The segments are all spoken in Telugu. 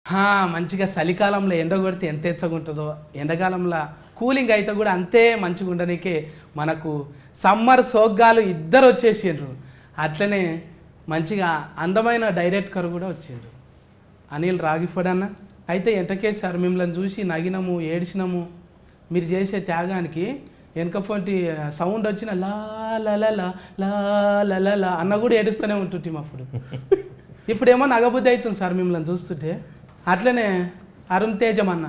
మంచిగా చలికాలంలో ఎండ కొడితే ఎంత ఎచ్చగుంటుందో, ఎండాకాలంలో కూలింగ్ అయితే కూడా అంతే మంచిగా ఉండడానికే మనకు సమ్మర్ సోగ్గాలు ఇద్దరు వచ్చేసిండ్రు. అట్లనే మంచిగా అందమైన డైరెక్టర్ కూడా వచ్చిండ్రు, అనిల్ రాగిఫోడ్ అన్న. అయితే ఎంతకేసారు మిమ్మల్ని చూసి నగినము, ఏడిచినాము. మీరు చేసే త్యాగానికి వెనకపోటి సౌండ్ వచ్చిన లా లా లా అన్న కూడా ఏడుస్తూనే ఉంటుంటాం అప్పుడు. ఇప్పుడేమో నగబుద్ధి అవుతుంది సార్ మిమ్మల్ని చూస్తుంటే. అట్లనే అరుణ్ తేజమన్న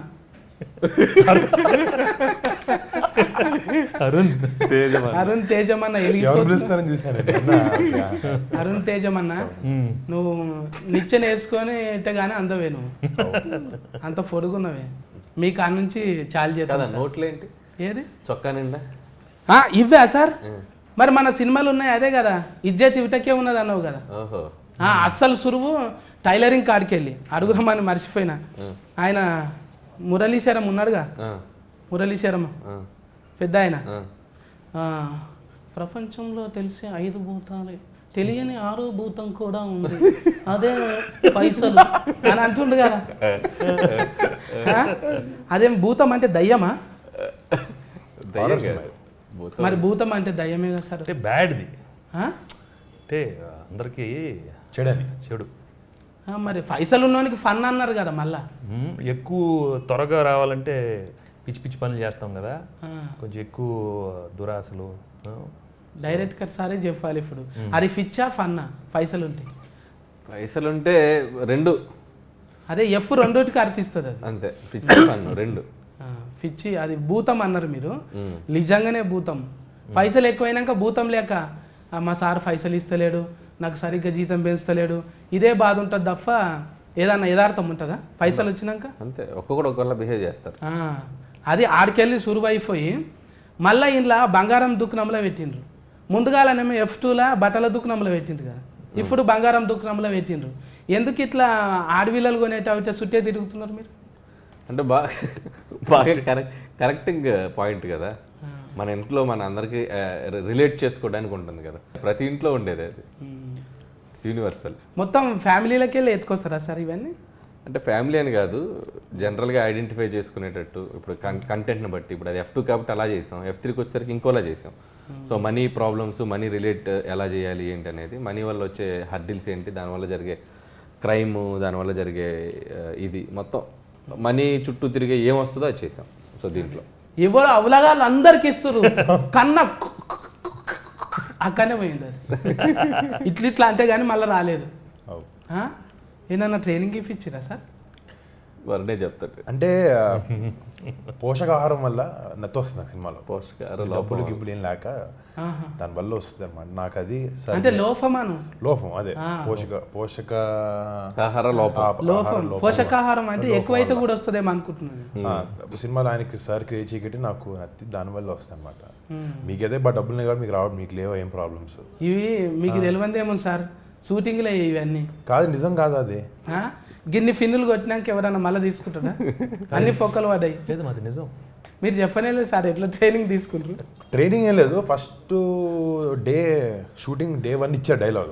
అరుణ్ తేజమన్న అరుణ్ తేజమన్న నువ్వు నిచ్చెన వేసుకొని ఇట్టగానే అందవే, నువ్వు అంత పొడుగున్నవే. మీ కాడ నుంచి చాలు చేస్తా. ఏది చొక్కా నిండా ఇవే సార్? మరి మన సినిమాలు ఉన్నాయి అదే కదా, ఇజ్జత్ ఇటకే ఉన్నది అన్నావు కదా. అస్సలు సురువు టైలరింగ్ కాడికి వెళ్ళి అడుగుదామని మర్చిపోయినా. ఆయన మురళీశరం ఉన్నాడుగా, మురళీశరం పెద్ద ఆయన, ప్రపంచంలో తెలిసే 5 భూతాలే, తెలియని 6వ భూతం కూడా ఉంది, అదే పైసలు అని అంటుండు కదా. అదేం భూతం అంటే దయ్యమా? మరి భూతం అంటే దయ్యమే కదా సార్. అంటే బ్యాడ్ది, అంటే అందరికీ చెడు. మరి పైసలు ఉన్నోనికి ఫన్ అన్నారు కదా. మళ్ళా ఎక్కువ త్వరగా రావాలంటే పిచ్చి పిచ్చి పనులు చేస్తాం కదా, కొంచెం ఎక్కువ దురాశలు. డైరెక్టర్ సారే చెప్పాలి ఇప్పుడు, అది పిచ్చా ఫన్నా? పైసలు ఉంటాయి, పైసలు ఉంటే రెండు, అదే ఎఫ్ రెండోటికి అర్థిస్తుంది అది అంతే. పిచ్చి ఫన్ రెండు. పిచ్చి అది భూతం అన్నారు మీరు, నిజంగానే భూతం. పైసలు ఎక్కువైనాక భూతం లేక మా సార్ పైసలు ఇస్తలేడు, నాకు సరిగ్గా జీతం పెంచుతలేడు, ఇదే బాధ ఉంటుంది తప్ప ఏదన్నా యథార్థం ఉంటుందా పైసలు వచ్చినాక? అంతే, ఒక్కొక్కడు ఒక్కళ్ళ బిహేవ్ చేస్తారు. అది ఆడికెళ్ళి సురువైపోయి మళ్ళీ ఇంట్లో బంగారం దుకాణంలో పెట్టిండ్రు. ముందుగాలనేమో F2లా బట్టల దుకాణంలో పెట్టిండ్రు కదా, ఇప్పుడు బంగారం దుకాణంలో పెట్టిండ్రు. ఎందుకు ఇట్లా ఆడవిల్లలు కొనేటైతే చుట్టే తిరుగుతున్నారు మీరు? అంటే బాగా కరెక్టింగ్ పాయింట్ కదా. మన ఇంట్లో మన అందరికి రిలేట్ చేసుకోవడానికి ఉంటుంది కదా, ప్రతి ఇంట్లో ఉండేది అది, యూనివర్సల్. మొత్తం ఫ్యామిలీలకి వెళ్ళి ఎత్తుకొస్తారా సార్ ఇవన్నీ? అంటే ఫ్యామిలీ అని కాదు, జనరల్గా ఐడెంటిఫై చేసుకునేటట్టు. ఇప్పుడు కంటెంట్ని బట్టి, ఇప్పుడు అది F2 కాబట్టి అలా చేసాం, F3కి వచ్చేసరికి ఇంకోలా చేసాం. So money problems, money relate ఎలా చేయాలి ఏంటి అనేది, మనీ వల్ల వచ్చే హర్డిల్స్ ఏంటి, దానివల్ల జరిగే క్రైమ్, దానివల్ల జరిగే ఇది మొత్తం మనీ చుట్టూ తిరిగే ఏమొస్తుందో అది చేసాం. సో దీంట్లో ఎవరు అవలగాళ్ళు అందరికి ఇస్తారు, కన్నా అక్కడనే పోయింది అది. ఇట్లా అంతేగాని మళ్ళీ రాలేదు. ఏదన్నా ట్రైనింగ్ ఇప్పించిరా సార్? వరనే చెప్తాడు. అంటే పోషకాహారం వల్ల నత్తి వస్తుంది నాకు సినిమాలో. పోషకాహారం డబ్బులు గిబ్బులు ఏం లేక దానివల్ల వస్తుంది అనమాట నాకు. అది అంటే లోపమాను, లోపం, అదే పోషకాహారం అంటే ఎక్కువైతే కూడా వస్తుందేమో అనుకుంటున్నాను. సినిమాలో ఆయనకి సార్ క్రియేట్ చేయకటి నాకు నత్తి దానివల్ల వస్తుంది అనమాట. మీకైతే డబ్బులు కాబట్టి మీకు రావడం, మీకు లేవో ఏం ప్రాబ్లమ్స్ ఇవి మీకు తెలియదేమో సార్, షూటింగ్లో ఇవన్నీ కాదు, నిజం కాదు అది. గిన్ని ఫిన్నులు కొట్టినాక ఎవరన్నా మళ్ళీ తీసుకుంటారా? అన్ని పొక్కలు పడ్డాయి. లేదు మాది నిజం. మీరు చెప్పనే లేదు సార్, ఎట్లా ట్రైనింగ్ తీసుకుంటారు? ట్రైనింగ్ ఏం లేదు, ఫస్ట్ డే షూటింగ్ డే 1 ఇచ్చారు డైలాగ్.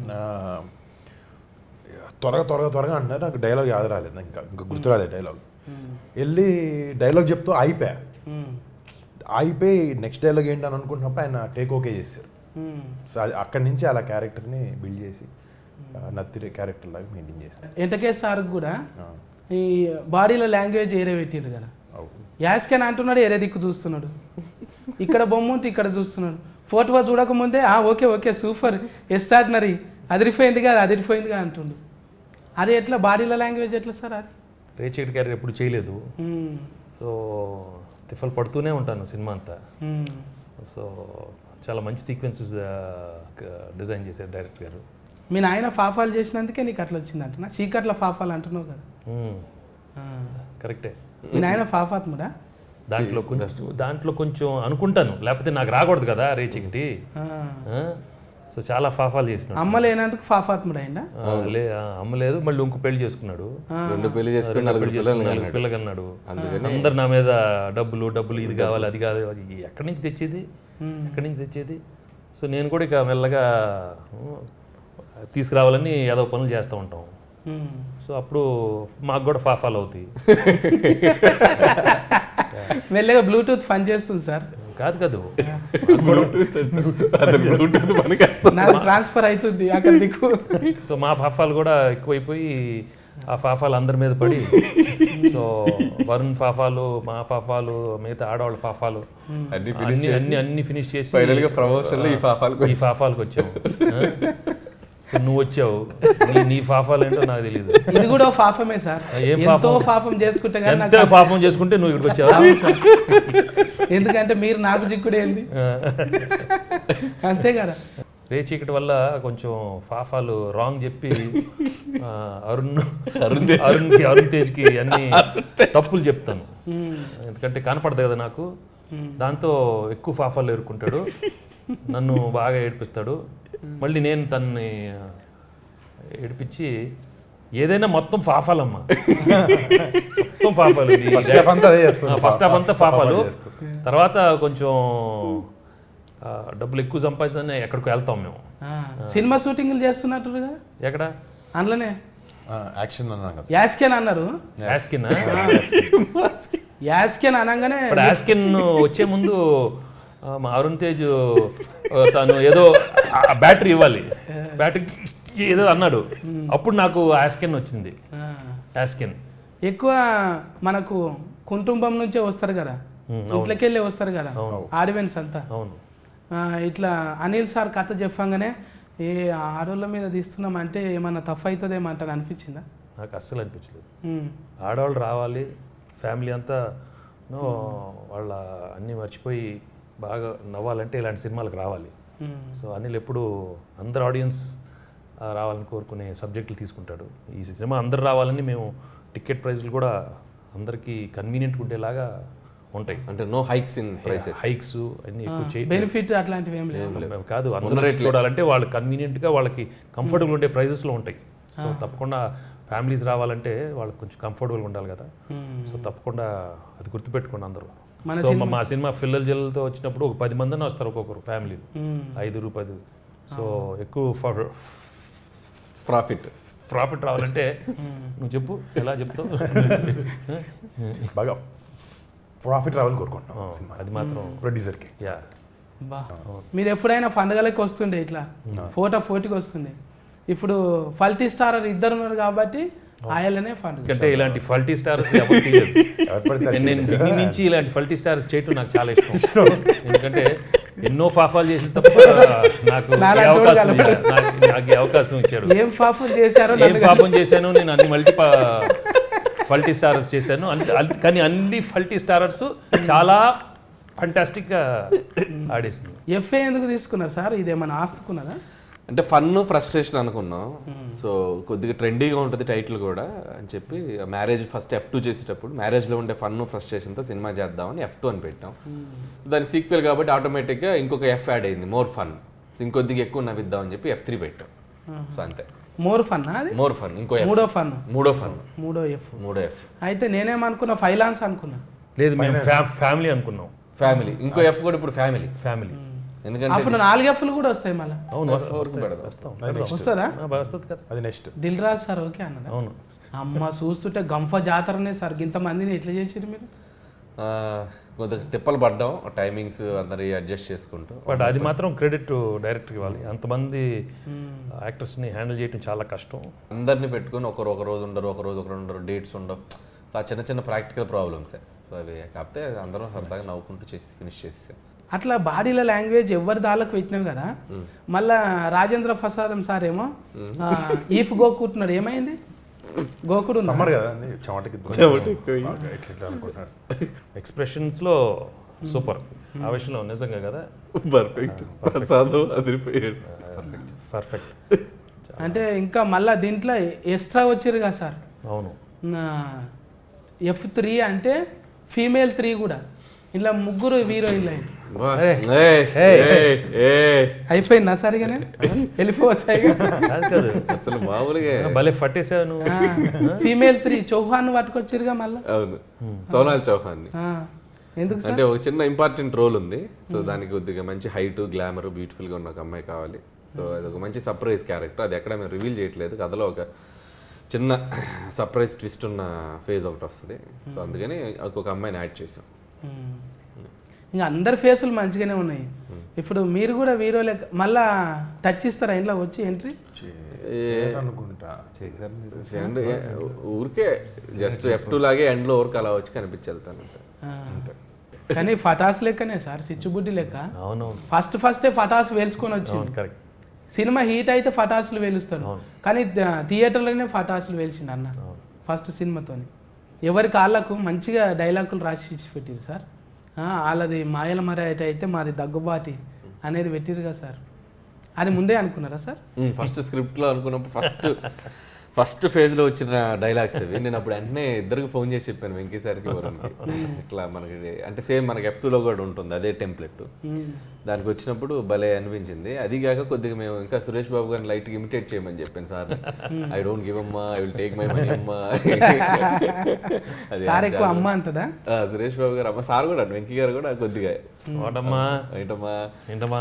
త్వరగా అంటున్నారు, నాకు డైలాగ్ యాద రాలేదు, ఇంకా గుర్తు రాలేదు డైలాగ్. వెళ్ళి డైలాగ్ చెప్తూ అయిపోయి నెక్స్ట్ డైలాగ్ ఏంటి అని అనుకుంటున్నప్పుడు ఆయన టేక్ ఓకే చేశారు. సో అది అక్కడి నుంచి అలా క్యారెక్టర్ని బిల్డ్ చేసి నత్తి క్యారెక్టర్ లాగా మెయింటైన్ చేశారు. ఎంతకే సార్ కూడా ఈ బాడీలో లాంగ్వేజ్ ఏరే పెట్టిండు కదా, యాస్కెన్ అంటున్నాడు, ఏరే దిక్కు చూస్తున్నాడు, ఇక్కడ బొమ్మ ఉంటే ఇక్కడ చూస్తున్నాడు, ఫోటో చూడకముందే ఓకే ఓకే సూపర్ ఎస్టార్డినరీ, అదిరిపోయిందిగా అంటుండు. అది ఎట్లా బాడీలో లాంగ్వేజ్ ఎట్లా సార్? అది రేచైడ్ క్యారెక్టర్ ఎప్పుడు చేయలేదు, సో తిఫలు పడుతూనే ఉంటాను సినిమా అంతా. సో చాలా మంచి సీక్వెన్సెస్ డిజైన్ చేశారు డైరెక్టర్ గారు. మీ నాయన ఫాఫాలు చేసినందుకే నీకు అట్లా వచ్చింది అంటున్నా, చీకట్ల ఫాఫాలు అంటున్నావు కదా. కరెక్టే. మీ నాయన ఫాఫాత్ముడా? దాంట్లో కొంచెం అనుకుంటాను, లేకపోతే నాకు రాకూడదు కదా రేచీకటి. సో చాలా ఫాఫాలు చేసినాడు. అమ్మ లేనందుకు ఫాఫాత్ముడు అయిందా? అమ్మ లేదు, మళ్ళీ ఇంకో పెళ్లి చేసుకున్నాడు, 2 పెళ్లి చేసుకుని 4 పిల్లగన్నాడు. అందరు నా మీద డబ్బులు ఇది కావాలి అది కాదు, ఎక్కడి నుంచి తెచ్చేది. సో నేను కూడా ఇక మెల్లగా తీసుకురావాలని ఏదో పనులు చేస్తూ ఉంటాం. సో అప్పుడు మాకు కూడా ఫాఫాలు అవుతాయి. మెల్లగా బ్లూటూత్ పని చేస్తుంది సార్. కాదు కాదు, నాకు ట్రాన్స్ఫర్ అవుతుంది అక్కడ దిక్కు. సో మా ఫాఫాలు కూడా ఎక్కువైపోయి ఆ ఫాఫాలు అందరి మీద పడి, సో వరుణ్ ఫాఫాలు, మా ఫాఫాలు, మిగతా ఆడవాళ్ళ ఫాఫాలు అన్ని ఫినిష్ చేసి ఈ ఫాఫాలకు వచ్చాము. సో నువ్వు వచ్చావు, నీ ఫాఫాలు ఏంటో నాకు తెలియదు. ఇది కూడా ఫాఫమే సార్. ఎంతో పాపం చేసుకుంటే ఎంత పాపం చేసుకుంటే నువ్వు ఇక్కడికి వచ్చావు. ఎందుకంటే మీరు నాకు చిక్కుడు ఏంది, అంతే కదా. రేచీకటి వల్ల కొంచెం ఫాఫాలు రాంగ్ చెప్పి అరుణ్ తేజ్కి అన్ని తప్పులు చెప్తాను, ఎందుకంటే కనపడదు కదా నాకు. దాంతో ఎక్కువ ఫాఫాలు ఎరుకుంటాడు, నన్ను బాగా ఏడిపిస్తాడు. మళ్ళీ నేను తన్ని ఏడిపించి ఏదైనా మొత్తం ఫాఫాలమ్మా, మొత్తం ఫాఫాలు. ఫస్ట్ హాఫ్ అంతా ఫాఫాలు, తర్వాత కొంచెం డబ్బులు ఎక్కువ సంపాదించని ఎక్కడికి వెళ్తాం మేము. సినిమా షూటింగ్లు చేస్తున్నట్టు కదా ఎక్కడ, అందులోనే యాస్కెన్ అన్నారు. యాస్కెన్ అనగానే యాస్కెన్ వచ్చే ముందు మా అరుణ్ తేజ్ తను ఏదో బ్యాటరీ ఇవ్వాలి, బ్యాటరీ ఏదో అన్నాడు, అప్పుడు నాకు యాస్కెన్ వచ్చింది. యాస్కెన్ ఎక్కువ మనకు కుటుంబం నుంచే వస్తారు కదా, ఇంట్లోకెళ్ళి వస్తారు కదా ఆడియన్స్ అంతా. అవును, ఇట్లా అనిల్ సార్ కథ చెప్పంగానే ఏ ఆడవాళ్ళ మీద తీస్తున్నాం అంటే ఏమన్నా తప్పు అవుతుందేమో అంటాను అనిపించిందా? నాకు అస్సలు అనిపించలేదు. ఆడవాళ్ళు రావాలి, ఫ్యామిలీ అంతా వాళ్ళ అన్నీ మర్చిపోయి బాగా నవ్వాలంటే ఇలాంటి సినిమాలకు రావాలి. సో అనిల్ ఎప్పుడు అందరు ఆడియన్స్ రావాలని కోరుకునే సబ్జెక్టులు తీసుకుంటాడు. ఈ సినిమా అందరు రావాలని మేము టికెట్ ప్రైస్లు కూడా అందరికీ కన్వీనియంట్గా ఉండేలాగా ఉంటాయి. అంటే no hikes in prices, hikes అన్ని ఎక్కువ బెనిఫిట్ అట్లాంటివి ఏం లేవు కాదు. అందరూ చూడాలంటే వాళ్ళు కన్వీనియంట్గా వాళ్ళకి కంఫర్టబుల్ ఉండే ప్రైజెస్లో ఉంటాయి. సో తప్పకుండా ఫ్యామిలీస్ రావాలంటే వాళ్ళకి కొంచెం కంఫర్టబుల్గా ఉండాలి కదా. సో తప్పకుండా అది గుర్తుపెట్టుకోండి అందరూ. సో మా సినిమా ఫిల్లర్ జల్తో వచ్చినప్పుడు ఒక 10 మందిని వస్తారు ఒక్కొక్కరు ఫ్యామిలీ, 5 10. సో ఎక్కువ ప్రాఫిట్ రావాలంటే నువ్వు చెప్పు, ఎలా చెప్తావు? బాగా ప్రాఫిట్ రావాలని కోరుకుంటున్నాం. అది మాత్రం ప్రొడ్యూసర్కి. మీరు ఎప్పుడైనా పండుగలకి వస్తుండే ఇట్లా ఫోటోకి వస్తుండే. ఇప్పుడు ఫల్టీ స్టార్ ఇద్దరు ఉన్నారు కాబట్టి ఆయననే పండుగ. అంటే ఇలాంటి ఫల్టీ స్టార్స్ నుంచి ఇలాంటి ఫల్టీ స్టార్స్ చేయటం నాకు చాలా ఇష్టం. ఎందుకంటే ఎన్నో పాపాలు చేసిన తప్ప నాకు అవకాశం ఇచ్చాడు. ఏం పాపం చేశాను నేను, అన్ని ఫల్టీ స్టారర్స్ చేశాను. కానీ అన్ని ఫల్టీ స్టారర్స్ చాలా ఫంటాస్టిక్గా ఆడేసింది. ఎఫ్ఏ ఎందుకు తీసుకున్నారు సార్? ఇదేమన్నా ఆస్తుకున్నదా? అంటే ఫన్ ఫ్రస్ట్రేషన్ అనుకున్నాం. సో కొద్దిగా ట్రెండీగా ఉంటుంది టైటిల్ కూడా అని చెప్పి మ్యారేజ్ ఫస్ట్ F2 చేసేటప్పుడు మ్యారేజ్లో ఉండే ఫన్ ఫ్రస్ట్రేషన్తో సినిమా చేద్దామని F2 అని పెట్టాం. దాని సీక్వెల్ కాబట్టి ఆటోమేటిక్గా ఇంకొక F యాడ్ అయింది, మోర్ ఫన్. ఇంకొద్దిగా ఎక్కువ నవ్విద్దామని చెప్పి F3 పెట్టాం. సో అంతే. మోర్ ఫన్, అది మోర్ ఫన్. ఇంకో మూడో F. అయితే నేనేమనుకున్నా ఫైలాన్స్ అనుకున్నా. లేదు, మేము ఫ్యామిలీ అనుకున్నాం. ఫ్యామిలీ. ఇంకో F కూడా ఇప్పుడు ఫ్యామిలీ. ఎందుకంటే అప్పుడు 4 F'లు కూడా వస్తాయి మళ్ళీ. అవును, వస్తుందా? అది next Dil Raju sir okay అన్నదా? అవును. అమ్మ చూస్తుంటే గంఫ జాతరనే సార్. ఇంతమందిని ఎట్లా చేసారు మీరు? కొద్దిగా తిప్పలు పడ్డాం, టైమింగ్స్ అందరి అడ్జస్ట్ చేసుకుంటూ. బట్ అది మాత్రం క్రెడిట్ డైరెక్ట్గా ఇవ్వాలి. అంతమంది యాక్టర్స్ని హ్యాండిల్ చేయడం చాలా కష్టం. అందరినీ పెట్టుకుని ఒక రోజు ఉండరు, డేట్స్ ఉండవు. సో చిన్న చిన్న ప్రాక్టికల్ ప్రాబ్లమ్సే. సో అవి కాకపోతే అందరం సరదాగా నవ్వుకుంటూ ఫినిష్ చేసేసాం. అట్లా బాడీల లాంగ్వేజ్ ఎవరి దాళ్ళకు పెట్టినావు కదా. మళ్ళా రాజేంద్ర ప్రసాదం సార్ ఏమో ఈఫ్ గోకుంటున్నాడు, ఏమైంది? గోకుడు సమ్మర్ కదా, ఎక్స్ప్రెషన్స్లో సూపర్. ఆ విషయంలో నిజంగా కదా పర్ఫెక్ట్. అంటే ఇంకా మళ్ళా దీంట్లో ఎక్స్ట్రా వచ్చిర్రు కదా సార్. అవును. F3 అంటే ఫీమేల్ 3 కూడా. ఇలా 3 హీరోయిన్లు అయిపోయిందా సరిగానే? వెళ్ళిపోవచ్చాయి అసలు మామూలుగా భలే పట్టేసాను. ఫీమేల్ 3 చౌహాన్ పట్టుకొచ్చిరుగా మళ్ళీ. అవును, సోనాల్ చౌహాన్. ఎందుకు అంటే ఒక చిన్న ఇంపార్టెంట్ రోల్ ఉంది. సో దానికి కొద్దిగా మంచి హైట్, గ్లామర్, బ్యూటిఫుల్గా ఉన్న ఒక అమ్మాయి కావాలి. సో అది ఒక మంచి సర్ప్రైజ్ క్యారెక్టర్. అది ఎక్కడ మేము రివీల్ చేయట్లేదు. కథలో ఒక చిన్న సర్ప్రైజ్ ట్విస్ట్ ఉన్న ఫేజ్ ఒకటి వస్తుంది. సో అందుకని ఒక అమ్మాయిని యాడ్ చేసాం. ఇంకా అందరి ఫేసులు మంచిగానే ఉన్నాయి. ఇప్పుడు మీరు కూడా వీడియో లెక్క మళ్ళా టచ్ ఇస్తారా ఇంట్లో వచ్చి ఎంట్రీ అనుకుంటా ఊరికే జస్ట్ F2 లాగే ఎండ్లో ఊరికి అలా వచ్చి కనిపించి వెళ్తాను అంతే. కానీ ఫటాస్ లెక్కనే సార్, సిచ్చుబుడ్డి లెక్క. అవునవును, ఫస్టే ఫటాస్ వేల్చుకొని వచ్చింది. కరెక్ట్. సినిమా హీట్ అయితే ఫటాసులు వేలుస్తాడు, కానీ థియేటర్లోనే ఫటాసులు వేల్చిండు అన్న ఫస్ట్ సినిమాతోని. ఎవరి కాళ్ళకు మంచిగా డైలాగులు రాసి ఇచ్చి పెట్టిరు సార్. వాళ్ళది మాయల మరాయట అయితే మాది దగ్గుబాటి అనేది పెట్టిరు కదా సార్. అది ముందే అనుకున్నారా సార్? ఫస్ట్ స్క్రిప్ట్లో అనుకున్నప్పుడు ఫస్ట్ ఫేజ్లో వచ్చిన డైలాగ్స్ అవి. నేను అప్పుడు వెంటనే ఇద్దరికి ఫోన్ చేసి చెప్పాను, వెంకీ సార్కి వరుణ్కి. ఇట్లా మనకి అంటే సేమ్ మనకి F2లో కూడా ఉంటుంది అదే టెంప్లెట్. దానికి వచ్చినప్పుడు భలే అనిపించింది. అది కాక కొద్దిగా మేము ఇంకా సురేష్ బాబు గారిని లైట్గా ఇమిటేట్ చేయమని చెప్పాను సార్. ఐ డోంట్ గివ్ అమ్మా, I will take my money అమ్మా. సార్ ఎక్కువ అమ్మ అంటదా? సురేష్ బాబు గారు అమ్మ, సార్ కూడా వెంకీ గారు కూడా కొద్దిగా ఏంటమ్మా.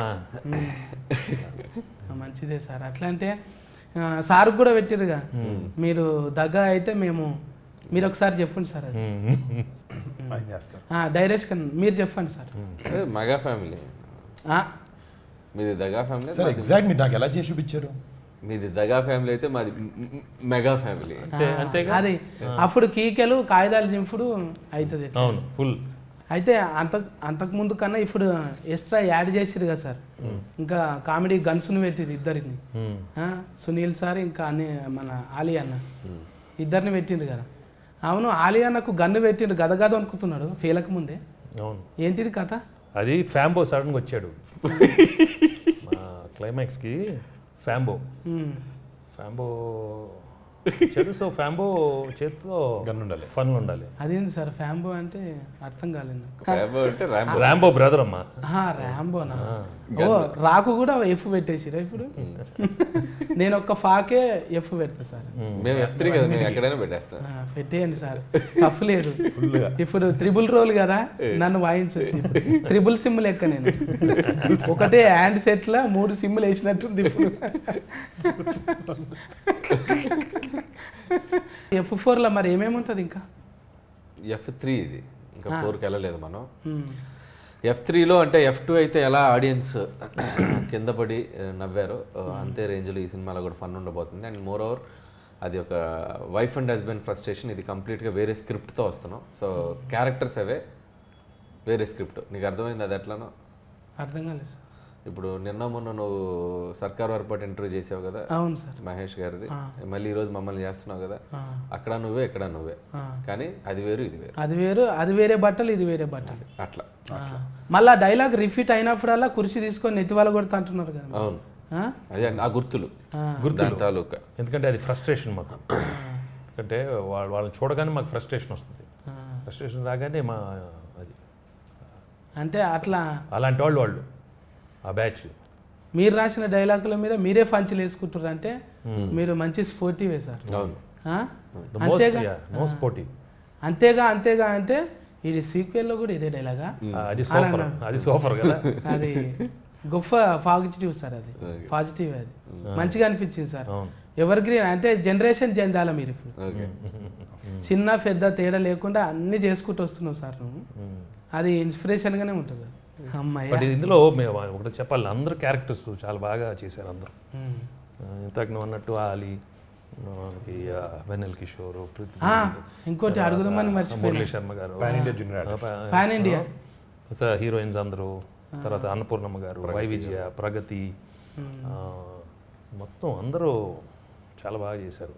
మంచిదే సార్. అట్లా అంటే సార్ కూడా పెట్టిరుగా, మీరు దగ్గ అయితే మీరు ఒకసారి చెప్పండి సార్. అది డైరెక్షన్ మీరు చెప్పండి సార్. మెగా ఫ్యామిలీ మీది, దగా ఫ్యామిలీ సార్. ఎగ్జాక్ట్ మీరు నాకు ఎలా చేసి చూపించారు? మీది దగా ఫ్యామిలీ అయితే మాది మెగా ఫ్యామిలీ. అది అప్పుడు కీకెలు కాగితాలు చింపుడు అవుతుంది. అవును, ఫుల్. అయితే అంతకు ముందు కన్నా ఇప్పుడు ఎక్స్ట్రా యాడ్ చేసిరు కదా సార్. ఇంకా కామెడీ గన్స్ను పెట్టిరు ఇద్దరిని, సునీల్ సార్ ఇంకా మన ఆలీ అన్న ఇద్దరిని పెట్టిండ్రు కదా. అవును, ఆలీ అన్నకు గన్ను పెట్టిండ్రు, గద అనుకుతున్నాడు ఫీలకు ముందే. అవును, ఏంటిది కథ? అది ఫ్యాంబో సడన్గా వచ్చాడు క్లైమాక్స్కి. ఫ్యాంబో వచ్చాడు. సో ఫ్యాంబో చేతిలో గన్ ఉండాలి, ఫన్లు ఉండాలి. అదేంటి సార్ ఫ్యాంబో అంటే అర్థం కాలేదు. ర్యాంబో బ్రదర్ అమ్మా. ర్యాంబోనా? ఓ రాకు కూడా ఎఫ్ పెట్టేసిరా ఇప్పుడు? నేను ఒక్క ఫాకే ఎఫ్ పెడతా సార్. పెట్టేయండి సార్, తప్పులేదు. ఇప్పుడు త్రిబుల్ రోల్ కదా, నన్ను వాయించవచ్చు. త్రిబుల్ సిమ్ లెక్క నేను ఒకటే హ్యాండ్ సెట్ లా 3 సిమ్లు వేసినట్టుంది ఇప్పుడు. F4లో మరి ఏమేమి ఉంటుంది ఇంకా? F3 ఇది ఇంకా 4కి వెళ్ళలేదు మనం. F3లో అంటే F2 అయితే ఎలా ఆడియన్స్ కింద పడి నవ్వారో అంతే రేంజ్లో ఈ సినిమాలో కూడా ఫన్ ఉండబోతుంది. అండ్ మోర్ ఓవర్ అది ఒక వైఫ్ అండ్ హస్బెండ్ ఫ్రస్ట్రేషన్. ఇది కంప్లీట్గా వేరే స్క్రిప్ట్తో వస్తున్నాం. సో క్యారెక్టర్స్ అవే, వేరే స్క్రిప్ట్. నీకు అర్థమైంది అది ఎట్లానో? అర్థం కాలేదు సార్. ఇప్పుడు మొన్న నువ్వు సర్కార్ వారిపాటు ఇంటర్వ్యూ చేసావు కదా. అవును సార్, మహేష్ గారిది. మళ్ళీ ఈరోజు మమ్మల్ని చేస్తున్నావు కదా. అక్కడ నువ్వే ఇక్కడ నువ్వే, కానీ అది వేరు ఇది వేరు. అది వేరే బట్టలు ఇది వేరే బట్టలు అట్లా. మళ్ళీ డైలాగ్ రిపీట్ అయినప్పుడల్లా కుర్చీ తీసుకొని నెత్తివాళ్ళ కొడుతా అంటున్నారు కదా. అవును, అదే ఆ గుర్తులు తాలూకా. ఎందుకంటే అది ఫ్రస్ట్రేషన్ మాకు. ఎందుకంటే వాళ్ళని చూడగానే మాకు ఫ్రస్ట్రేషన్ వస్తుంది. ఫ్రస్ట్రేషన్ రాగానే అది అంటే అట్లా అలాంటి వాళ్ళు ఆ బ్యాచ్. మీరు రాసిన డైలాగుల మీద మీరే పంచులు వేసుకుంటారు అంటే మీరు మంచి స్పోర్టివే సార్. అంతేగా అంటే ఇది సీక్వెల్లో కూడా ఇదే డైలాగా? అది సూపర్ కదా. అది గొప్ప పాజిటివ్ సార్, అది పాజిటివ్. అది మంచిగా అనిపించింది సార్. ఎవర్ గ్రీన్ అంటే జనరేషన్ చెందాల మీరు ఇప్పుడు. చిన్న పెద్ద తేడా లేకుండా అన్ని చేసుకుంటూ వస్తున్నావు సార్ నువ్వు. అది ఇన్స్పిరేషన్గానే ఉంటుంది. బట్ ఇందులో ఒకటి చెప్పాలి, అందరు క్యారెక్టర్స్ చాలా బాగా చేశారు అందరూ. ఇంతకు నువ్వు అన్నట్టు ఆలీ, వెన్నెల్ కిషోర్, ఇంకోటి అడుగుదామని మురళీ శర్మ గారు, పాన్ ఇండియా హీరోయిన్స్ అందరూ. తర్వాత అన్నపూర్ణమ్మ గారు, వైవిజయ, ప్రగతి, మొత్తం అందరూ చాలా బాగా చేశారు.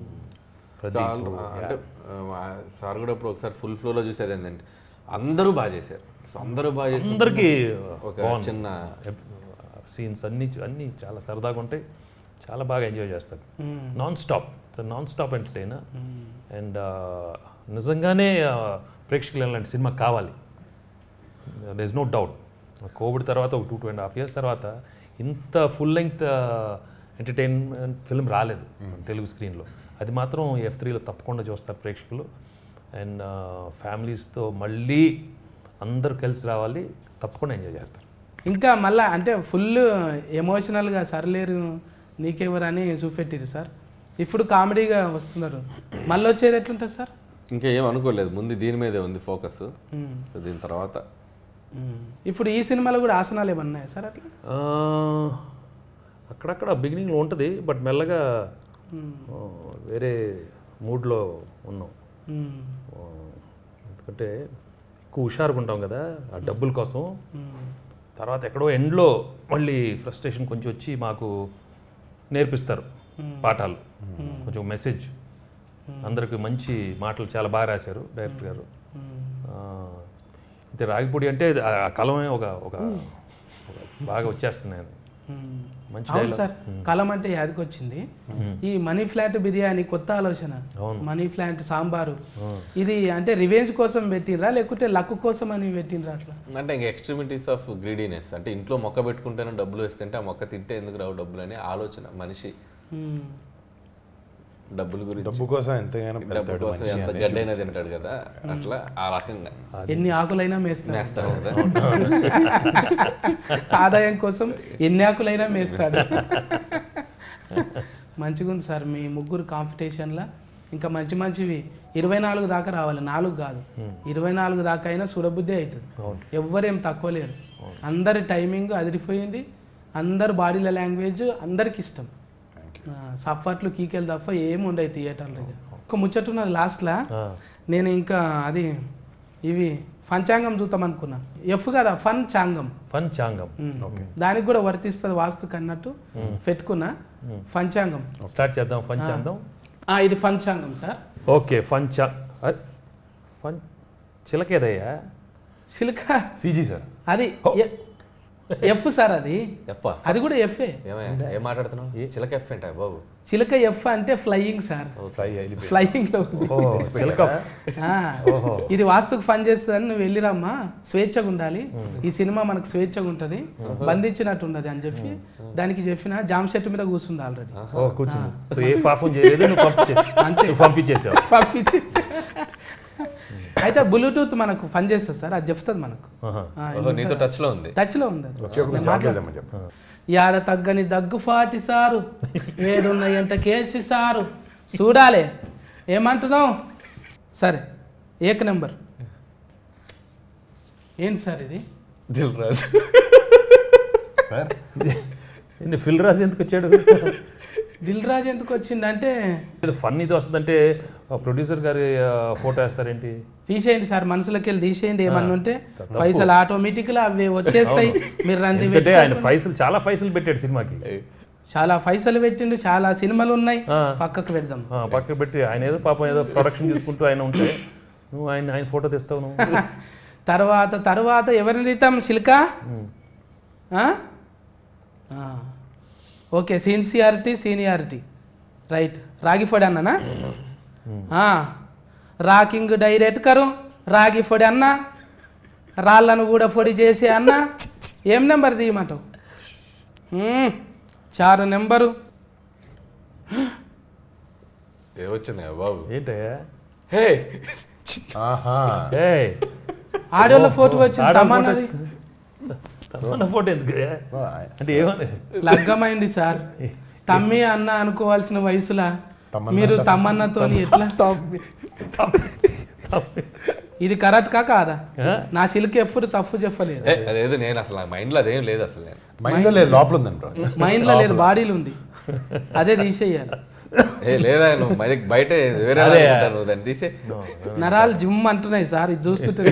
అంటే సార్ కూడా ఇప్పుడు ఒకసారి ఫుల్ ఫ్లోలో చూసేది ఏంటంటే అందరూ బాగా చేశారు. అందరికీ ఒక చిన్న సీన్స్ అన్నీ చాలా సరదాగా ఉంటాయి. చాలా బాగా ఎంజాయ్ చేస్తారు. Non stop entertainer. అండ్ నిజంగానే ప్రేక్షకులు ఇలాంటి సినిమా కావాలి. There is no doubt. Covid తర్వాత ఒక 2.5 years తర్వాత ఇంత ఫుల్ లెంగ్త్ ఎంటర్టైన్మెంట్ ఫిల్మ్ రాలేదు తెలుగు స్క్రీన్లో. అది మాత్రం F3లో తప్పకుండా చూస్తారు ప్రేక్షకులు. అండ్ ఫ్యామిలీస్తో మళ్ళీ అందరూ కలిసి రావాలి, తప్పకుండా ఎంజాయ్ చేస్తారు. ఇంకా మళ్ళీ అంటే ఫుల్ ఎమోషనల్గా సర్లేరు నీకెవరు అని చూపెట్టిరు సార్. ఇప్పుడు కామెడీగా వస్తున్నారు. మళ్ళీ వచ్చేది ఎట్లుంటుంది సార్? ఇంకా ఏం అనుకోలేదు, ముందు దీని మీదే ఉంది ఫోకస్. సో దీని తర్వాత ఇప్పుడు ఈ సినిమాలో కూడా ఆసనాలు ఏమన్నా ఉన్నాయా సార్ అట్లా? అక్కడక్కడ బిగినింగ్లో ఉంటుంది, బట్ మెల్లగా వేరే మూడ్లో ఉన్నాం. ఎందుకంటే ఎక్కువ హుషారుగా ఉంటాం కదా ఆ డబ్బుల కోసం. తర్వాత ఎక్కడో ఎండ్లో మళ్ళీ ఫ్రస్ట్రేషన్ కొంచెం వచ్చి మాకు నేర్పిస్తారు పాఠాలు, కొంచెం మెసేజ్. అందరికి మంచి మాటలు చాలా బాగా రాశారు డైరెక్టర్ గారు. అయితే రాగిపొడి అంటే ఆ కలమే ఒక ఒక బాగా వచ్చేస్తున్నాయి. మంచి అవును సార్, కలం అంటే యాదికి వచ్చింది. ఈ మనీ ఫ్లాట్ బిర్యానీ కొత్త ఆలోచన. మనీ ఫ్లాట్ సాంబారు ఇది అంటే రివెంజ్ కోసం పెట్టినరా లేకుంటే లక్ కోసం అని పెట్టినరా? అట్లా అంటే ఇంకా ఎక్స్ట్రీమిటీస్ ఆఫ్ గ్రీడీనెస్. అంటే ఇంట్లో మొక్క పెట్టుకుంటేనే డబ్బులు వస్తుంటే ఆ మొక్క తింటే ఎందుకు రావు డబ్బులు అనే ఆలోచన. మనిషి డబ్బుల గురించి, డబ్బు కోసం ఎంతైనా డబ్బు కోసం ఎంత గడ్డైనా తింటాడు కదా, అట్లా ఆ రకంగా ఎన్ని ఆకులైనా మేస్తాడు కదా. ఆదాయం కోసం ఎన్ని ఆకులైనా మేస్తాడు. మంచిగా ఉంది సార్ మీ ముగ్గురు కాంపిటీషన్లో. ఇంకా మంచి మంచివి 24 దాకా రావాలి, 4 కాదు 24 దాకా అయినా చూడబుద్ధి అవుతుంది. ఎవ్వరేం తక్కువ లేరు, అందరి టైమింగ్ అదిరిపోయింది, అందరు బాడీల లాంగ్వేజ్ అందరికి ఇష్టం. సఫర్లు కీకెళ్ళి తప్ప ఏమి ఉండవు థియేటర్లో. ఒక ముచ్చట్టున్నది లాస్ట్లో, నేను ఇంకా అది ఇవి పంచాంగం చూద్దాం అనుకున్నా. ఎఫ్ కదా పంచాంగం, దానికి కూడా వర్తిస్తుంది వాస్తుకు అన్నట్టు పెట్టుకున్నా. పంచాంగం స్టార్ట్ చేద్దాం. పంచాంగం ఇది పంచాంగం సార్. ఓకే చిలకేదయ్యా? చిలక సీజీ సార్, అది ఎఫ్ సార్. అది కూడా ఎఫ్. ఏం మాట్లాడుతున్నావు? చిలక ఎఫ్ ఏంటా బాబు? చిలక ఎఫ్ అంటే ఫ్లయింగ్ సార్, ఫ్లయింగ్ లో. ఇది వాస్తుకు పని చేస్తుందని నువ్వు వెళ్ళిరమ్మా, స్వేచ్ఛగా ఉండాలి, ఈ సినిమా మనకు స్వేచ్ఛగా ఉంటుంది, బంధించినట్టు ఉండదు అని చెప్పి దానికి చెప్పిన జామ్ సెట్ మీద కూర్చుంది ఆల్రెడీ. పంపించేసా. అయితే బ్లూటూత్ మనకు పని చేస్తుంది సార్, అది చెప్తుంది మనకు. నీతో టచ్ లో ఉంది అది. యాడ తగ్గని దగ్గుఫాటి సారు, ఏడున్న ఎంట కేసి సారు, చూడాలి ఏమంటున్నావు? సరే, 1 నెంబర్ ఏంటి సార్ ఇది? దిల్ రాజు సార్. ఫిల్ రాజు ఎందుకు వచ్చాడు? దిల్ రాజు ఎందుకు వచ్చింది అంటే ఫన్ ఇది వస్తుందంటే ప్రొడ్యూసర్ గారి ఫోటో వేస్తారేంటి? తీసేయండి సార్, మనసులోకి వెళ్ళి తీసేయండి. ఏమన్నా ఉంటే పైసలు ఆటోమేటిక్గా అవి వచ్చేస్తాయి. మీరు ఆయన చాలా పైసలు పెట్టాడు సినిమాకి, చాలా పైసలు పెట్టిండు, చాలా సినిమాలు ఉన్నాయి. పక్కకు పెడదాం, పక్కకు పెట్టి ఆయన ఏదో పాపం ఏదో ప్రొడక్షన్ చూసుకుంటూ ఆయన ఉంటే నువ్వు ఆయన ఫోటో తెస్తావు నువ్వు. తర్వాత ఎవరిని తీద్దాం? సిల్కా. Okay, seniority right. రాగి ఫొడి అన్నానా? రాకింగ్ డైరెక్ట్ కరు రాగి ఫొడి అన్న, రాళ్ళను కూడా పొడి చేసి అన్న. ఏం నెంబర్ తీయమంటావు? 4 నెంబరు. ఏమొచ్చింది బాబు? ఏంటయ్యా ఆడియోలో ఫోటో వచ్చింది, తమన్నది. ఫోటో ఎందుకు అంటే ఏమని లగ్గమైంది సార్. తమ్మి అన్న అనుకోవాల్సిన వయసులా మీరు తమ్మన్నతో ఎట్లా? ఇది కరెక్ట్ కాదా? నా సిల్క్ ఎప్పుడు తప్పు చెప్పలేదు. అదేదో నేను అసలు మైండ్ లో అదేం లేదు, అసలు మైండ్ లో లోపల ఉందండి, మైండ్ లో లేదు, బాడీలో ఉంది. అదే తీసేయాలి. లేదా నువ్వు బయట వేరే దాన్ని తీసే. నరాలు జిమ్ అంటున్నాయి సార్, ఇది చూస్తుంటే.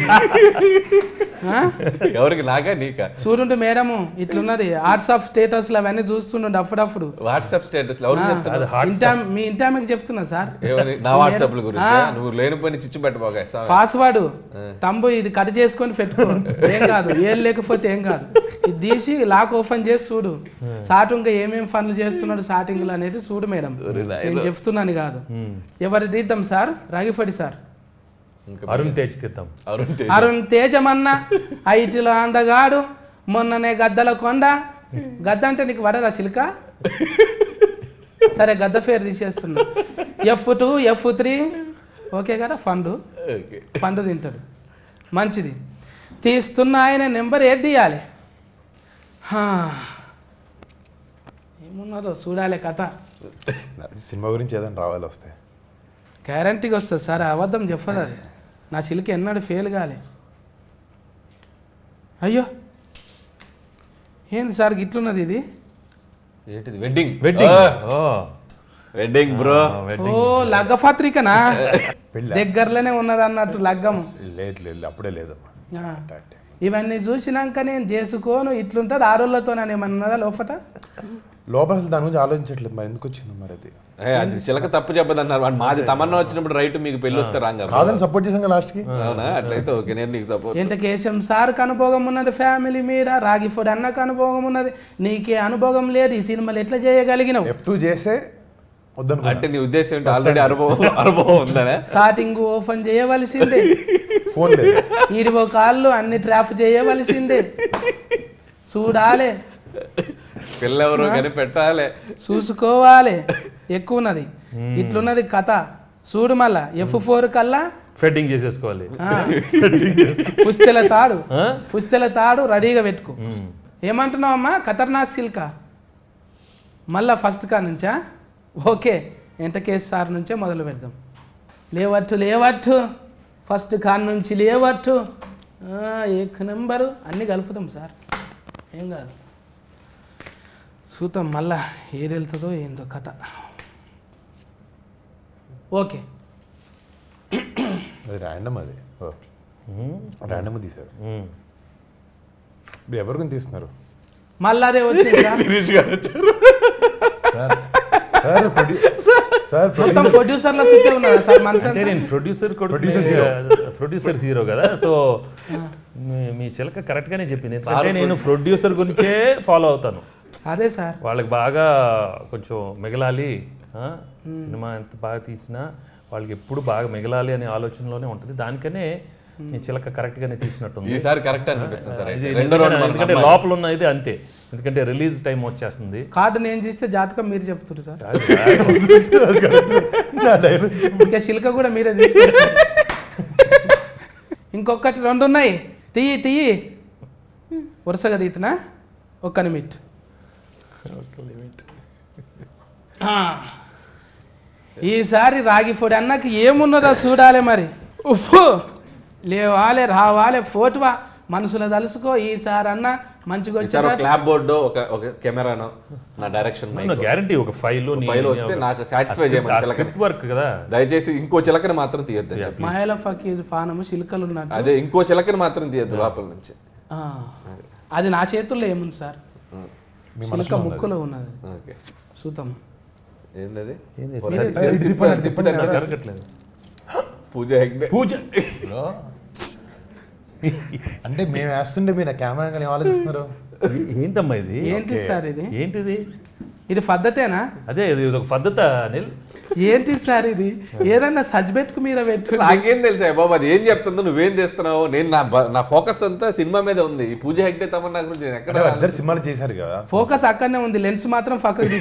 ఎవరికి? నాకా నీకా? చూడుండు మేడము ఇట్లున్నది వాట్సాప్ స్టేటస్ అవన్నీ చూస్తుండే అప్పుడప్పుడు. వాట్సాప్ స్టేటస్ మీ ఇంటామెకి చెప్తున్నా సార్. నా వాట్సాప్ గురించి నువ్వు లేనిపోయిన చిచ్చు పెట్టబోగా. పాస్వర్డ్ తంబు ఇది కట్ చేసుకొని పెట్టుకో, ఏం కాదు. ఏం లేకపోతే ఏం కాదు, ఇది తీసి లాక్ ఓపెన్ చేసి చూడు. సాటు ఇంకా ఏమేమి పనులు చేస్తున్నాడు స్టార్టింగ్ అనేది చూడు మేడం. నేను చెప్తున్నాను కాదు. ఎవరు తీద్దాం సార్? రాగిఫడి సార్. అరుణ్ తేజ్ తీద్దాం. అరుణ్ తేజమన్న ఐటిలో అందగాడు, మొన్ననే గద్దల కొండ. గద్ద అంటే నీకు పడదా చిలుక? సరే, గద్ద పేరు తీసేస్తున్నా. F2 F3 ఓకే కదా? ఫండ్ తింటాడు. మంచిది. తీస్తున్న ఆయన నెంబర్ ఏది తీయాలి? ఏమున్నదో చూడాలి కథ. సినిమా గురించి ఏదైనా రావాలి వస్తే గ్యారంటీగా వస్తుంది సార్, అబద్ధం చెప్పదు అది. నా చిలుక ఎన్నడూ ఫెయిల్ కాలే. అయ్యో ఏంది సార్ గిట్లున్నది ఇది? ఏంటిది? Wedding wedding bro. ఓ లగ్గ పత్రికనా? పెళ్ళి దగ్గరలోనే ఉన్నది అన్నట్టు లగ్గము. లేదు అప్పుడే లేదమ్మా. ఇవన్నీ చూసినాక నేను చేసుకోను ఇట్లుంటుంది ఆరోళ్ళతో ఏమన్నదా లోపట? లోపల దాని గురించి ఆలోచించట్లేదు, మరి ఎందుకు వచ్చింది మరి అది? అది చిలక తప్పు చెప్పదన్నారు. మాది తమన్నా వచ్చినప్పుడు రైట్, మీకు పెళ్ళి వస్తే రాంగ్ కాదని సపోర్ట్ చేసాం లాస్ట్ కి. అవునా? అట్లయితే ఓకే, నేను నీకు సపోర్ట్. ఎంత కేశం సార్కి అనుభవం ఉన్నది ఫ్యామిలీ మీద, రాగిఫోడ్ అన్నకు అనుభవం ఉన్నది, నీకే అనుభవం లేదు. ఈ సినిమాలు ఎట్లా చేయగలిగినావు? F2 చేస్తే వద్దనుకో. అంటే నీ ఉద్దేశం ఏంటి? ఆల్రెడీ అనుభవం ఉందనే స్టార్టింగ్ ఓపెన్ చేయవలసిందే, ఫోన్ లేదు, ఈడివో కాళ్ళు అన్ని ట్రాప్ చేయవలసిందే. చూడాలి, పిల్లెవరు కానీ పెట్టాలి, చూసుకోవాలి. ఎక్కువ ఉన్నది ఇట్లున్నది కథ. చూడు మళ్ళా F4 కల్లా ఫెడ్డింగ్ చేసేసుకోవాలి. పుస్తెల తాడు రెడీగా పెట్టుకో. ఏమంటున్నావు అమ్మా? ఖతర్నాక్ సిల్కా మళ్ళా ఫస్ట్ కా నుంచా? ఓకే, వెంకటేష్ సార్ నుంచే మొదలు పెడదాం. లేవట్టు ఫస్ట్ కాన్ నుంచి లేవట్టు, ఏక్ నెంబరు అన్నీ కలుపుతాం సార్, ఏం కాదు. చూద్దాం మళ్ళా ఏది వెళ్తుందో ఏందో కథ. ఓకే, అది ర్యాండమ్, అది ర్యాండమ్ తీశారు. మీరు ఎవరికైనా తీస్తున్నారు? మళ్ళీ అదే వచ్చింది సార్, మొత్తం ప్రొడ్యూసర్ల సుత్తే ఉన్నారా సార్? అంటే నేను ప్రొడ్యూసర్ హీరో కదా, సో మీ చిలక కరెక్ట్గానే చెప్పింది. ఎందుకంటే నేను ప్రొడ్యూసర్ గురించే ఫాలో అవుతాను. అదే సార్, వాళ్ళకి బాగా కొంచెం మిగలాలి, సినిమా ఎంత బాగా తీసినా వాళ్ళకి ఎప్పుడు బాగా మిగలాలి అనే ఆలోచనలోనే ఉంటుంది. దానికనే నీ చిలక కరెక్ట్గానే తీసినట్టుంది. ఈసారి కరెక్ట్ అనిపిస్తుంది సార్. ఎందుకంటే లోపల ఉన్న ఇది అంతే, ఎందుకంటే రిలీజ్ టైం వచ్చేస్తుంది. కార్డు నేను చేస్తే జాతకం మీరు చెప్తున్నారు సార్, ఇంకా శిల్క కూడా మీరే తీసుకోండి. ఇంకొకటి 2 ఉన్నాయి, తీయి వరుసగా తీతున్నా. ఒక్క నిమిట్. ఈసారి రాగిఫోడి అన్నకి ఏమున్నదో చూడాలి మరి. ఉఫ్ లేవాలే రావాలే ఫోటోవా మనసులో తలుసుకో. ఈసారి అన్న మంచిగా వచ్చి క్లాప్ బోర్డు ఒక కెమెరానో నా డైరెక్షన్ గ్యారంటీ ఒక ఫైల్ వస్తే నాకు సాటిస్ఫై చేయమని వర్క్ కదా. దయచేసి ఇంకో చిలకని మాత్రం తీయద్దు. మహిళ ఫకీర్ ఫానము చిలుకలు ఉన్నట్టు అదే ఇంకో చిలకని మాత్రం తీయద్దు లోపల నుంచి. అది నా చేతుల్లో ఏముంది సార్, చిలుక ముక్కులో ఉన్నది. చూద్దాం ఏంటది? జరగట్లేదు. పూజ అంటే మేము వేస్తుంటే మీరు కెమెరా కానీ ఆలోచిస్తున్నారు. ఏంటమ్మా ఇది? ఏంటి సార్ ఇది? ఏంటిది? ఇది పద్ధతేనా? అదే ఇది ఒక పద్ధత అనిల్. ఏంటి సార్ ఇది? ఏదన్నా సజ్బెట్కు మీద పెట్టు. నాకేం తెలుసా బాబు అది ఏం చెప్తుందో, నువ్వేం చేస్తున్నావు? నేను నా ఫోకస్ అంతా సినిమా మీద ఉంది. ఈ పూజ హెగ్డే తమన్నా గురించి ఎక్కడ సినిమాలు చేశారు కదా, ఫోకస్ అక్కడనే ఉంది, లెన్స్ మాత్రం పక్కకు.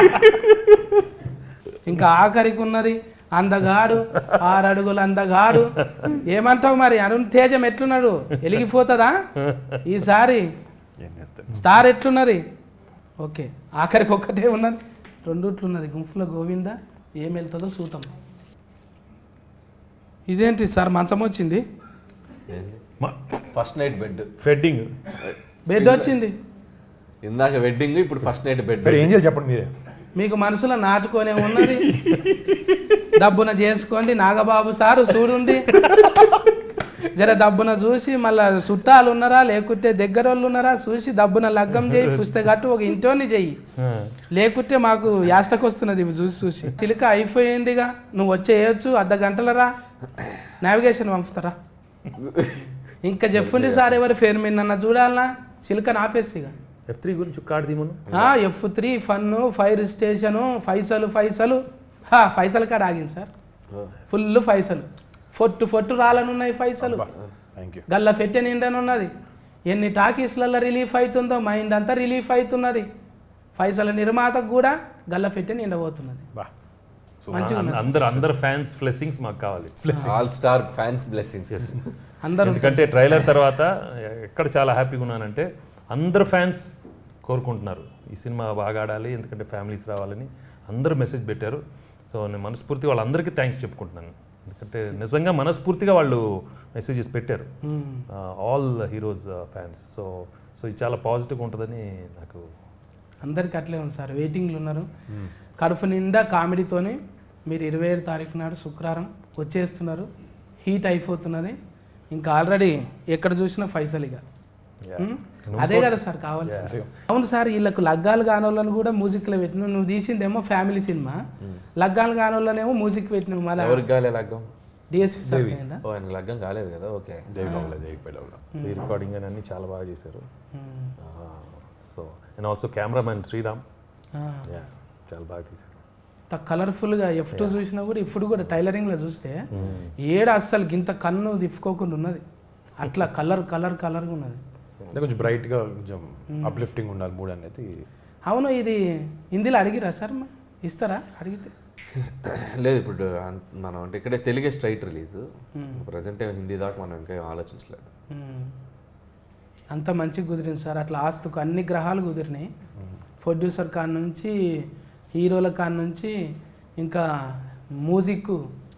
ఇంకా ఆఖరికి ఉన్నది అందగాడు, 6 అడుగుల అందగాడు. ఏమంటావు మరి? అరుణ్ తేజం ఎట్లున్నాడు? వెలిగిపోతుందా ఈసారి? స్టార్ ఎట్లున్నది? ఓకే, ఆఖరికి ఒక్కటే ఉన్నది, 2 ఉన్నది. గుంపులో గోవింద ఏం వెళ్తుందో చూద్దాం. ఇదేంటి సార్ మంచం వచ్చింది? ఫస్ట్ నైట్ బెడ్ వచ్చింది. ఇందాక వెడ్డింగ్, ఇప్పుడు ఫస్ట్ నైట్ బెడ్. ఏం చేయాలి చెప్పండి మీరే. మీకు మనసులో నాటుకొనే ఉన్నది, దబ్బున చేసుకోండి. నాగబాబు సారు చూడుండి, జర దబ్బున చూసి మళ్ళా చుట్టాలు ఉన్నారా లేకుంటే దగ్గర వాళ్ళు ఉన్నారా చూసి దబ్బున లగ్గం చేయి, పుస్తకట్టు ఒక ఇంటోని చెయ్యి. లేకుంటే మాకు యాస్టకు వస్తున్నది ఇవి చూసి. చిలుక అయిపోయిందిగా, నువ్వు వచ్చేయచ్చు, 1/2 గంటలరా నావిగేషన్ పంపుతారా? ఇంకా చెప్పుండి సార్, ఎవరి పేరు మీద నన్ను చూడాలన్నా చిలుకని ఆపేసిగా. F3 గురించి కార్డు తీమను. F3 ఫన్ను, ఫైర్ స్టేషను, ఫైసలు కాడ ఆగింది సార్. ఫుల్ ఫైసలు, ఫొట్టు రాలనున్నాయి ఫైసలు. గల్ల పెట్టె నిండనున్నది. ఎన్ని టాకీస్లలో రిలీఫ్ అవుతుందో మైండ్ అంతా రిలీఫ్ అవుతున్నది. ఫైసల నిర్మాతకు కూడా గల్ల పెట్టె నిండబోతున్నది. అందరు ఫ్యాన్స్ బ్లెస్సింగ్స్ మాకు కావాలి. ఆల్ స్టార్ ఫ్యాన్స్ బ్లెస్సింగ్స్ అందరూ. ఎందుకంటే ట్రైలర్ తర్వాత ఎక్కడ చాలా హ్యాపీగా ఉన్నానంటే అందరు ఫ్యాన్స్ కోరుకుంటున్నారు ఈ సినిమా బాగా ఆడాలి, ఎందుకంటే ఫ్యామిలీస్ రావాలని అందరూ మెసేజ్ పెట్టారు. సో నేను మనస్ఫూర్తిగా వాళ్ళందరికీ థ్యాంక్స్ చెప్పుకుంటున్నాను. ఎందుకంటే నిజంగా మనస్ఫూర్తిగా వాళ్ళు మెసేజెస్ పెట్టారు, ఆల్ హీరోస్ ఫ్యాన్స్. సో ఇది చాలా పాజిటివ్గా ఉంటుందని నాకు. అందరికి అట్లే ఉంది సార్, వెయిటింగ్లు ఉన్నారు. కడుపు నిండా కామెడీతోనే మీరు 27 తారీఖు నాడు శుక్రవారం వచ్చేస్తున్నారు. హీట్ అయిపోతున్నది. ఇంకా ఆల్రెడీ ఎక్కడ చూసినా ఫైసలిగా. అదే కదా సార్ కావాలి. అవును సార్, వీళ్ళకు లగ్గాలు కానోళ్ళని కూడా మ్యూజిక్లో పెట్టినావు. నువ్వు తీసిందేమో ఫ్యామిలీ సినిమా, లగ్గాలు కానోళ్ళనేమో మ్యూజిక్ పెట్టినావు. మళ్ళీ లగ్గం డిఎస్పీ సార్ లగ్గం కాలేదు కదా. ఓకే, ఈ రికార్డింగ్ అని అన్ని చాలా బాగా చేశారు. So and also cameraman Sriram చాలా బాగా చేశారు. కలర్ఫుల్గా F2 చూసినా కూడా ఇప్పుడు కూడా టైలరింగ్లో చూస్తే అస్సలు గింత కన్ను తిప్పుకోకుండా ఉన్నది. అట్లా కలర్గా ఉన్నది. కొంచెం బ్రైట్గా కొంచెం అప్లిఫ్టింగ్ ఉండాలి మూడ్ అనేది. అవును, ఇది హిందీలో అడిగిరా సార్? ఇస్తారా అడిగితే? లేదు, ఇప్పుడు మనం అంటే ఇక్కడే తెలుగే స్ట్రైట్ రిలీజ్. ప్రజెంట్ హిందీ దాకా మనం ఇంకా ఆలోచించలేదు. అంత మంచిగా కుదిరింది సార్. అట్లా ఆస్తుకు అన్ని గ్రహాలు కుదిరినాయి. ప్రొడ్యూసర్ కాడ నుంచి, హీరోల కాడ నుంచి, ఇంకా మ్యూజిక్,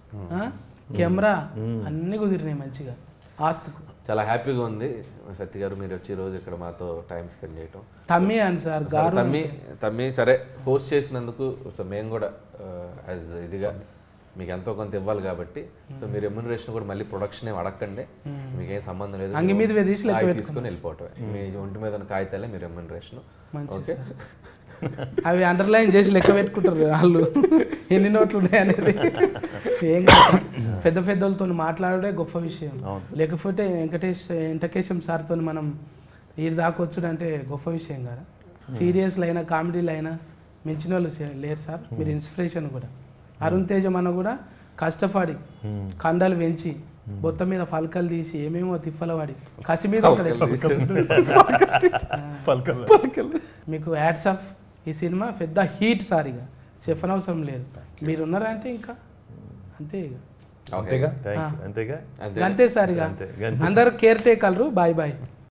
కెమెరా అన్నీ కుదిరినాయి మంచిగా ఆస్తుకు. చాలా హ్యాపీగా ఉంది సత్య గారు మీరు వచ్చి రోజు ఇక్కడ మాతో టైం స్పెండ్ చేయటం. తమ్మి అని సార్ తమ్మి సరే హోస్ట్ చేసినందుకు. సో మేము కూడా యాజ్ ఇదిగా మీకు ఎంతో కొంత ఇవ్వాలి కాబట్టి, సో మీరు రెమ్యునరేషన్ కూడా మళ్ళీ ప్రొడక్షన్ ఏమి అడగండి, మీకేం సంబంధం లేదు, తీసుకొని వెళ్ళిపోవటమే. మీ ఒంటి మీద ఉన్న కాగితాలే మీ రెమ్యునరేషన్. ఓకే, అవి అండర్లైన్ చేసి లెక్క పెట్టుకుంటారు వాళ్ళు ఎన్ని నోట్లు ఉన్నాయనేది. ఏం కాదు, పెద్ద పెద్దలతో మాట్లాడే గొప్ప విషయం. లేకపోతే వెంకటేశం సార్తో మనం ఈ దాకొచ్చుడు అంటే గొప్ప విషయం కదా. సీరియస్లు అయినా కామెడీలు అయినా మించిన వాళ్ళు లేరు సార్. మీరు ఇన్స్పిరేషన్ కూడా. అరుణ్ తేజ మన కూడా కష్టపడి కండలు పెంచి బొత్త మీద ఫల్కలు తీసి ఏమేమో తిప్పలవాడి కసి మీద మీకు హ్యాట్స్ ఆఫ్. ఈ సినిమా పెద్ద హీట్ సార్, ఇక చెప్పనవసరం లేదు. మీరు ఉన్నారంటే ఇంకా అంతే, ఇక అంతేగా అంతే సార్. ఇక అందరూ కేర్ టేకర్లు. Bye bye.